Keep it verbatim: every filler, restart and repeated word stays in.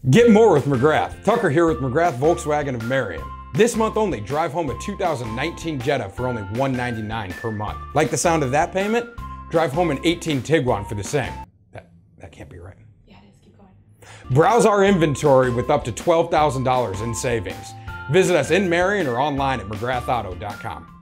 Get more with McGrath. Tucker here with McGrath Volkswagen of Marion. This month only, drive home a two thousand nineteen Jetta for only one ninety-nine per month. Like the sound of that payment? Drive home an eighteen Tiguan for the same. That, that can't be right. Yeah, it is. Keep going. Browse our inventory with up to twelve thousand dollars in savings. Visit us in Marion or online at McGrath Auto dot com.